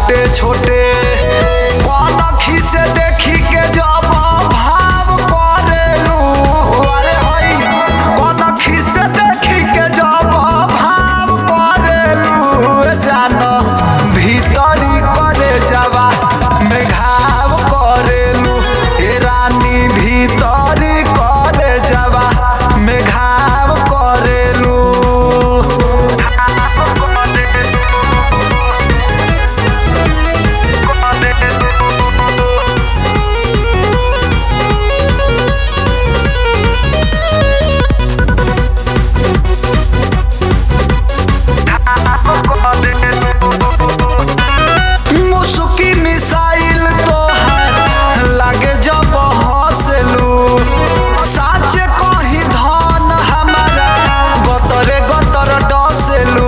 छोटे छोटे कनखी से देखी के जब भाव करेलू, अरे हई कनखी से देखी के जब भाव करेलू, जान भीतरी करे जवा में घाव करेलू, ए रानी भीतरी करे जवा में घाव करेलू। मुसुकी मिसाइल तोहर लागे जब हंसलू, साचे कही धन हमारा गतरे गतर डसलू।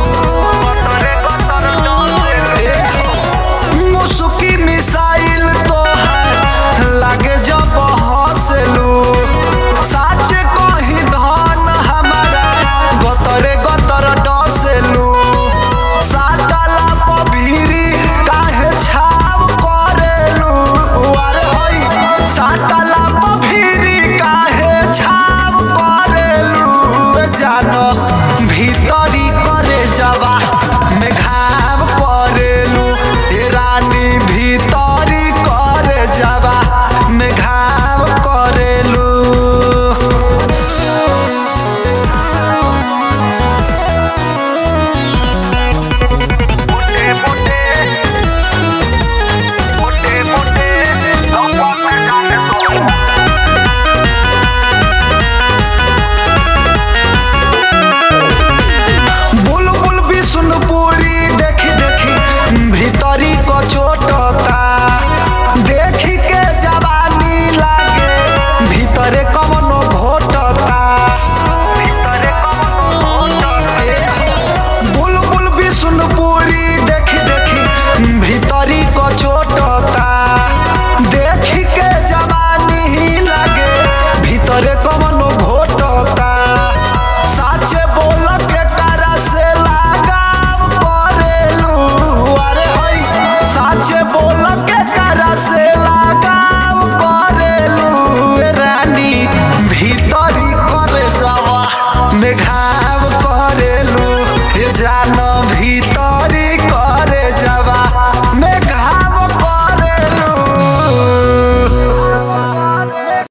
मुसुकी मिसाइल तोहर लागे जब हंसलू, साचे कही धन हमारा गतरे गतर डसलू। सातला पभीरी काहे छाव करेलू, अरे हई सातला पभीरी काहे छाव करेलू, जान भीतरी करे जवा में घाव करेलू, ए रानी भीतरी करे जवा में घाव करेलू। बुलबुल भी सुनपुरी देखी देखी